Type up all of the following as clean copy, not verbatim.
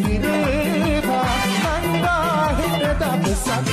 පිරේවා නංගා හිට දවසක්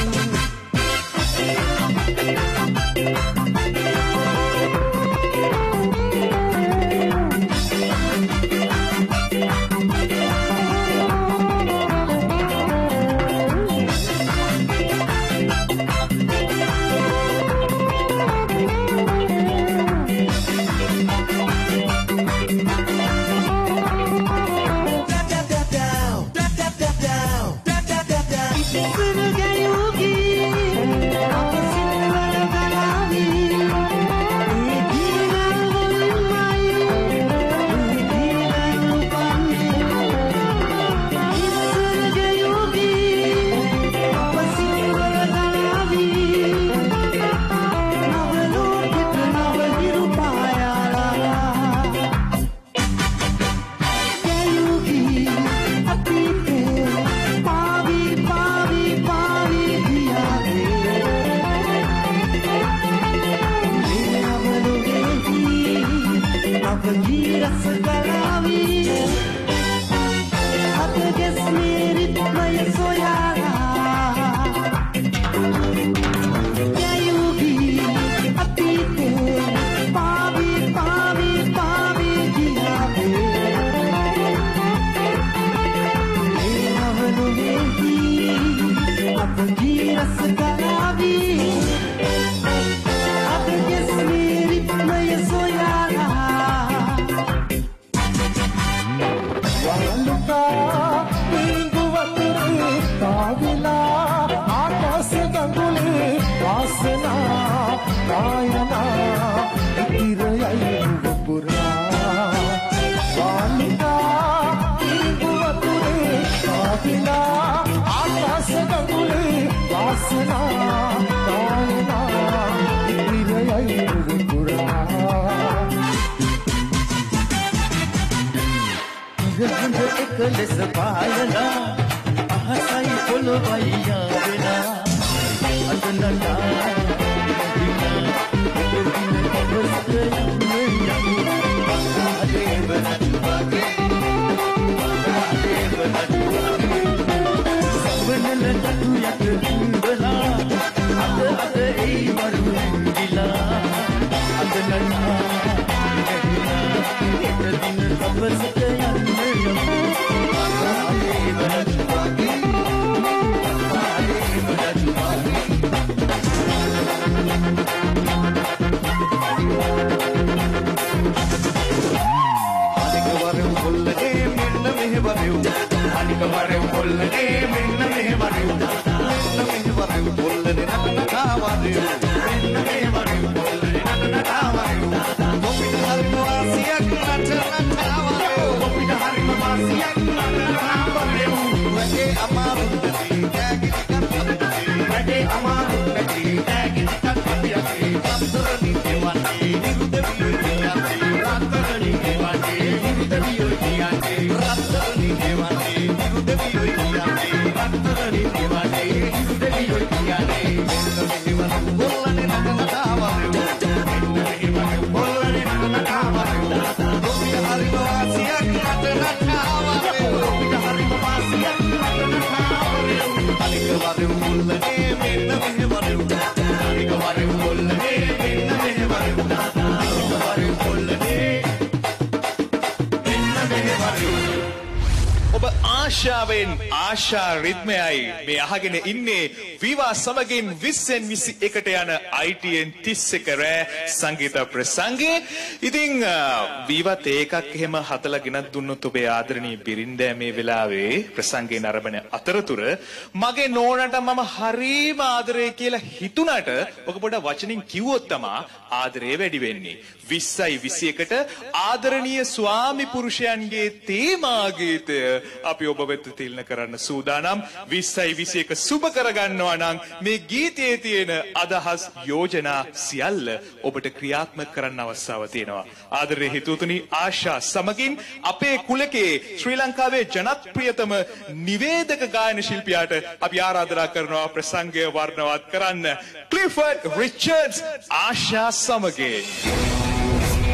ආශා රිද්මයයි මේ අහගෙන ඉන්නේ විවා සමගින් 20න් 21ට යන ITN 31 රෑ සංගීත ප්‍රසංගයේ. ඉතින් විවත් ඒකක් එහෙම හතලා ගෙනත් දුන්නොත් ඔබේ ආදරණීය බිරින්දෑ මේ වෙලාවේ ප්‍රසංගේ නරඹන අතරතුර මගේ නෝනට මම හරීම ආදරේ කියලා හිතුණට ඔක පොඩ වචනින් කිව්වොත් තමයි ආදරේ වැඩි වෙන්නේ. 20යි 21ට ආදරණීය ස්වාමි පුරුෂයන්ගේ තේමා ගීතය අපි ඔබ වෙත තිලන කරන්න සූදානම්. 20යි 21 සුබ කරගන්නවා නම් මේ ගීතයේ තියෙන අදහස් යෝජනා සියල්ල ඔබට ක්‍රියාත්මක කරන්න අවස්ථාව තියෙනවා. ආදරේ හිතුතුනි ආශා සමගින් අපේ කුලකේ ශ්‍රී ලංකාවේ ජනප්‍රියතම නිවේදක ගායන ශිල්පියාට අපි ආරාධනා කරනවා ප්‍රසංගය වර්ණවත් කරන්න. ක්ලිෆර්ඩ් රිචර්ඩ්ස් ආශා සමගින්.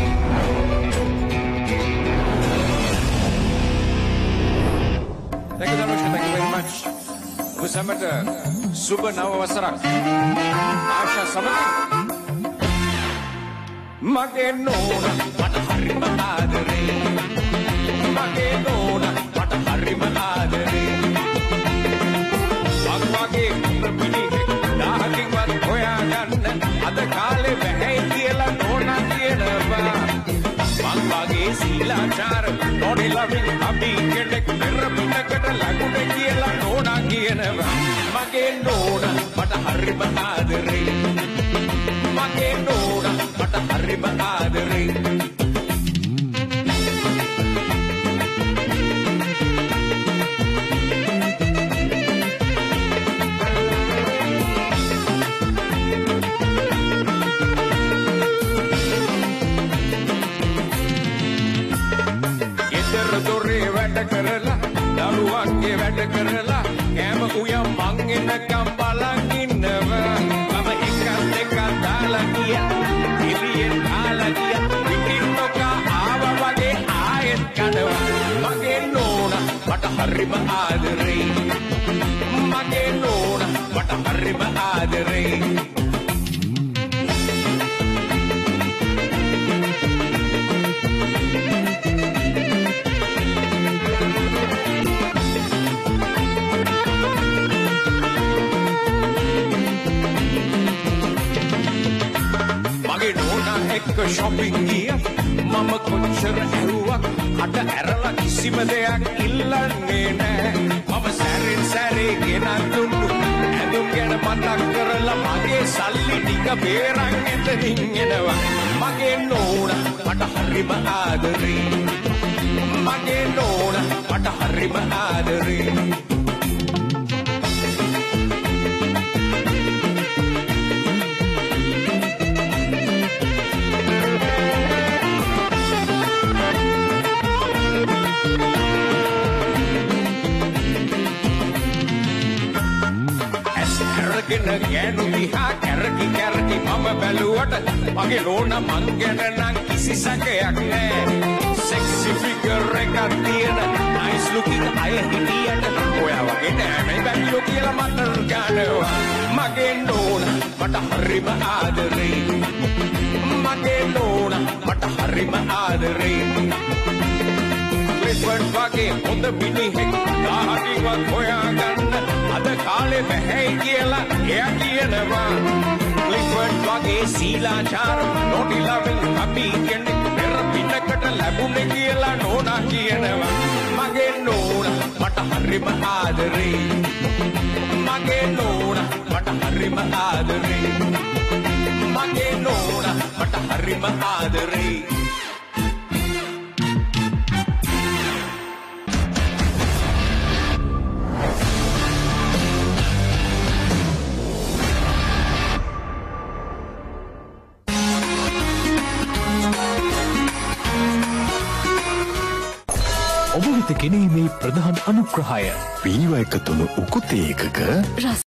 Thank ඔබ සැමට සුබ නව වසරක් ආශා සමගින් මගේ නෝන මට හරිම ආදරේ මගේ නෝන මට හරිම ආදරේ වගේ කුඹිනිහෙක් දාහකින්වත් හොයාගන්න අද කාලේ බැහැ කියලා නෝනා කියනවා මං වගේ සීලාචාර නොඩි ලවින් අපි කෙනෙක් පෙර පිටකට ලකුණ කියලා නෝනා කියනවා මගේ නෝනා මට හරිම ආදරේ මගේ නෝනා මට හරිම ආදරේ කරලා දරුවන්ගේ වැඩ කරලා කෑම උයම් මං එනකම් බලන් ඉන්නවා මම එකක් දෙකක් දාලා ගියා එළියෙන් ආලා ගියා පිටින් නොකා ආවා වගේ ආයෙත් කනවා මගේ නෝනා මට හරිම ආදරේ මගේ නෝනා මට හරිම ආදරේ එක්ක shopping ගියා මම කොච්චර ඇරුවක් අට ඇරලා කිසිම දෙයක් ඉල්ලන්නේ නැහැ මම සැරෙන් සැරේ ගෙනත් දුන්නු ඇඳුම් ගැන මතක් කරලා මගේ සල්ලි ටික බේරන් එතනින් එනවා මගේ නෝනා මට හරිම ආදරේ මගේ නෝනා මට හරිම ආදරේ ගෑනු දිහා කැරකි කැරකි මම බැලුවට මගේ නෝනා මං ගැන නම් කිසි සැකයක් නෑ සෙක්සි ෆිගර් එකක් තියෙන නයිස් ලුකින් අය හිටියට ඔයා වගේ නෑ මේ බැරියෝ කියලා මට ගන්නවා මගේ නෝනා මට හරිම ආදරේ මගේ නෝනා මට හරිම ආදරේ ක්ලිෆර්ඩ් වගේ හොඳ මිනිහෙක් දාහකින්වත් හොයාගන්න අද කාලේ බැහැ කියලා එයා කියනවා ක්ලිෆර්ඩ් වගේ සීලාචාර නොඩි ලවින් අපි කෙනෙක් පෙර පිටකට ලැබුණේ කියලා නෝනා කියනවා මගේ නෝනා මට හරිම ආදරේ මගේ නෝනා මට හරිම ආදරේ මගේ නෝනා මට හරිම ආදරේ ඔබ වෙත ගෙනීමේ ප්‍රධාන අනුග්‍රහය වීව 103 උකුතේ එකක